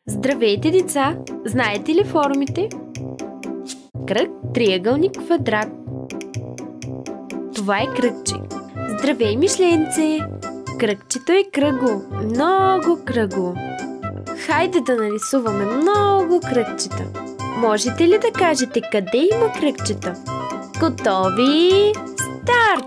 Здравейте, деца! Знаете ли формите? Кръг, триъгълник, квадрат. Това е кръгче. Здравей, мишленце! Кръгчето е кръгло, много кръгло. Хайде да нарисуваме много кръгчета. Можете ли да кажете къде има кръгчета? Готови? Старт!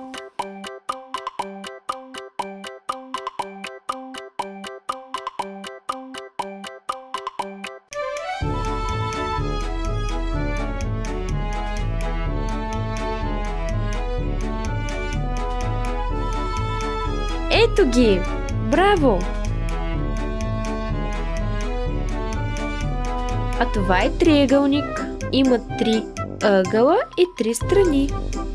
Ето ги! Браво! А това е триъгълник. Има 3 ъгъла и 3 страни.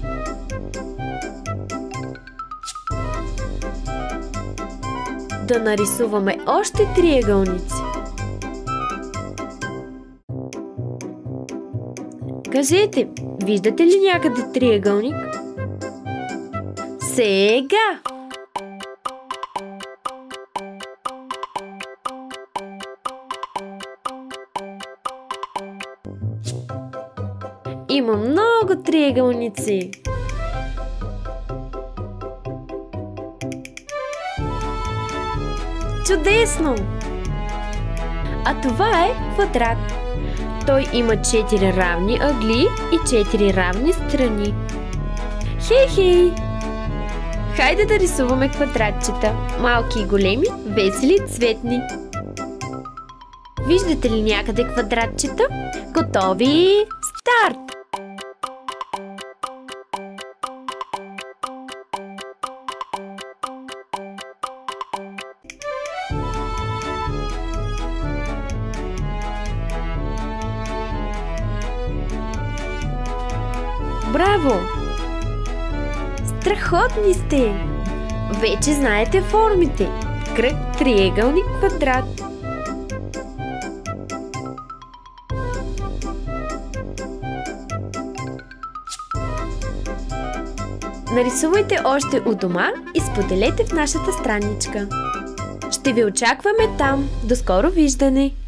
Да нарисуваме още триъгълници. Кажете, виждате ли някъде триъгълник? Сега! Има много триъгълници. Чудесно! А това е квадрат. Той има 4 равни ъгли и 4 равни страни. Хей! Хайде да рисуваме квадратчета. Малки и големи, весели, цветни. Виждате ли някъде квадратчета? Готови? Старт! Браво! Страхотни сте! Вече знаете формите. Кръг, триъгълник, квадрат. Нарисувайте още у дома и споделете в нашата страничка. Ще ви очакваме там. До скоро виждане!